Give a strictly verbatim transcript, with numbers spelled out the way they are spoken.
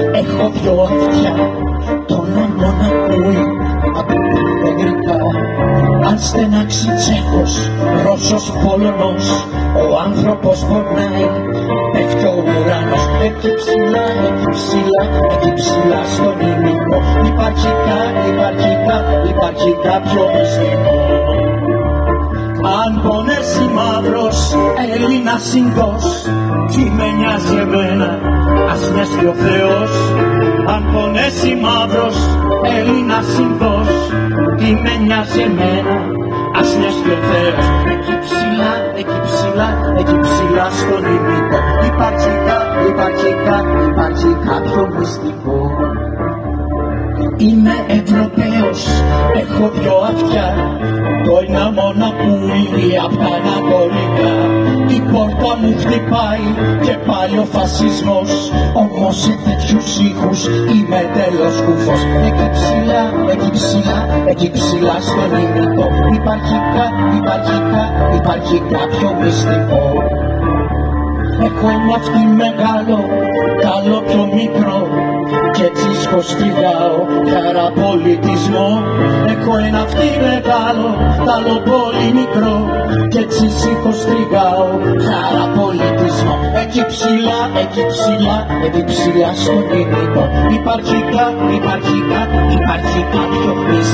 έχω δυο αυτιά, τον άμμο να ακούει από νεγρικά. Αν στενάξει Τσέχος, Ρώσος, Πολωνός, ο άνθρωπος πονάει, πέφτει ο ουρανός. Εκεί ψηλά, εκεί ψηλά, εκεί ψηλά στον ήλιο υπάρχει κάτι, υπάρχει κάτι, υπάρχει κάποιο μυστικό. Αν πονέσει μαύρος Έλληνας συνδός, τι με νοιάζει εμένα, ας νιώσει ο Θεός. Αν πονέσει μαύρος Έλληνας συνδός, τι με νοιάζει εμένα, ας νιώσει ο Θεός. Εκεί ψηλά, εκεί ψηλά, εκεί ψηλά στον ήλιο υπάρχει κάτι, υπάρχει κάτι, υπάρχει κάποιο μυστικό. Είμαι Ευρωπαίος, έχω δυο αυτιά, το ένα μόνο πουλί απ' τα ανατολικά. Η πόρτα μου χτυπάει και πάλι ο φασισμός, όμως σε τέτοιους ήχους είμαι τέλος κουφός. Εκεί ψηλά, εκεί ψηλά, εκεί ψηλά στον ήλιο υπάρχει κάτι, υπάρχει κάτι, υπάρχει κάποιο μυστικό. Έχω ένα αυτή μεγάλο, καλό πιο μικρό, κι έτσι σκοστιγάω χαραπολιτισμό. Έχω ένα αυτή μεγάλο, άλλο πολύ μικρό, κι έτσι σηκωστριγάω χαραπολιτισμό. Εκεί ψηλά, εκεί ψηλά, εκεί ψηλά στον ήλιο υπάρχει κάτι, υπάρχει κάτι, υπάρχει κάποιο μυστικό.